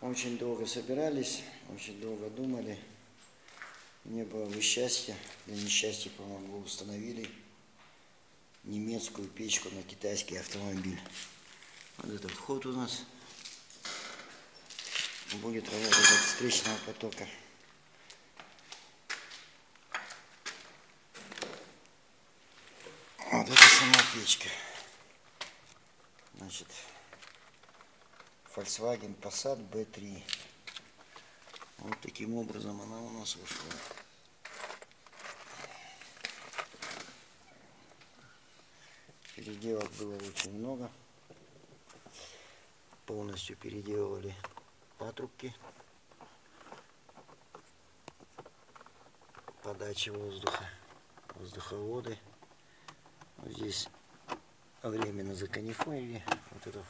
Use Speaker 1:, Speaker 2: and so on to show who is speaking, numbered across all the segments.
Speaker 1: Очень долго собирались, очень долго думали. Не было бы счастья, для несчастья, по-моему, установили немецкую печку на китайский автомобиль. Вот этот вход у нас. Будет работать от встречного потока. Вот это сама печка. Значит, Volkswagen Passat B3. Вот таким образом она у нас вышла. Переделок было очень много. Полностью переделывали патрубки, подачи воздуха, воздуховоды. Вот здесь временно законифорили. Вот это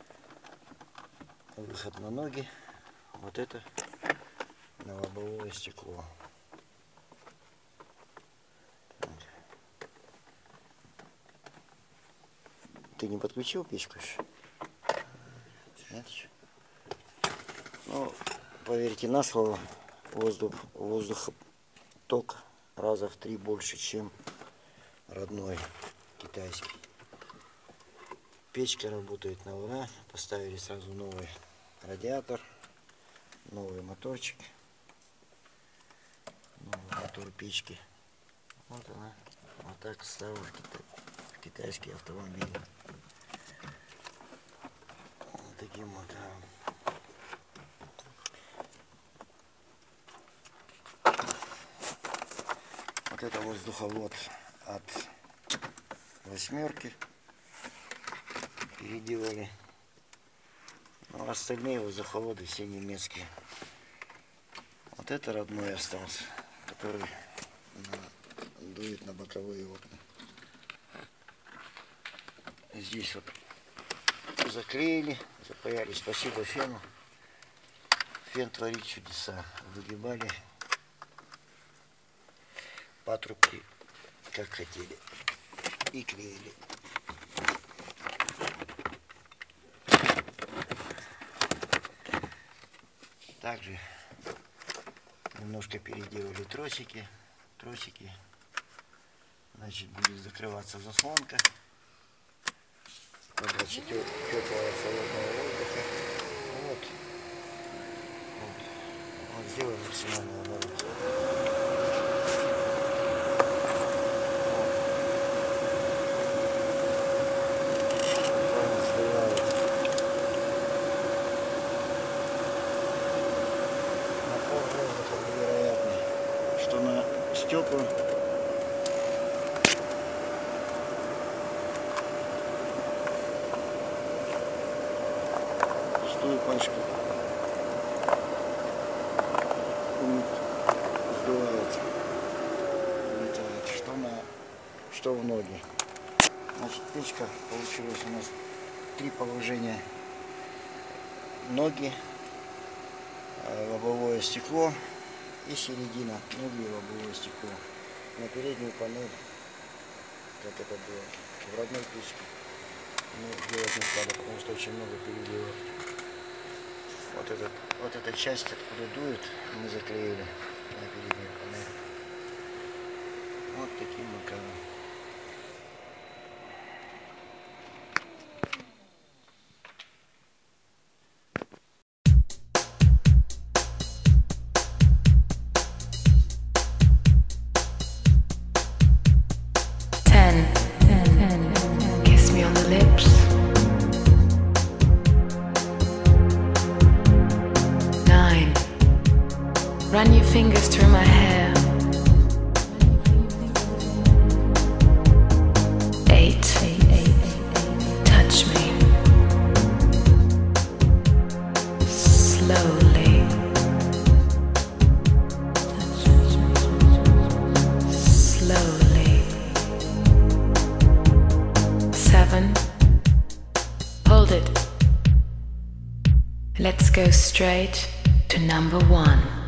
Speaker 1: выход на ноги. Вот это на лобовое стекло. Вот. Ты не подключил печку еще? Нет еще? Ну, поверьте на слово, воздухоток раза в 3 больше, чем родной китайский. Печка работает на ура. Поставили сразу новый радиатор, новый моторчик, новый мотор печки. Вот она, вот так стала в китайский автомобиль. Вот таким вот. Вот это воздуховод от 8-ки переделали. Ну, остальные воздуховоды все немецкие. Вот это родной остался, который дует на боковые окна. Здесь вот заклеили, запаяли. Спасибо фену. Фен творит чудеса. Выгибали патрубки как хотели и клеили. Также немножко переделали тросики. Значит, будет закрываться заслонка. Подача теплого холодного воздуха. Вот сделаем максимальный оборот. Что на стекла пустую пачку сдувается, улетает, что в ноги. Значит, печка получилась у нас 3 положения: ноги, лобовое стекло и середина, ноги и лобовое стекло. На переднюю панель, как это было в родной печке, мы делать не стали, потому что очень много переделок. Вот эта часть, откуда дует, мы заклеили на переднюю панель. Вот таким макаром.
Speaker 2: Kiss me on the lips. 9. Run your fingers through my hair. 8. Touch me slowly. Slowly. 7. Hold it. Let's go straight to number 1.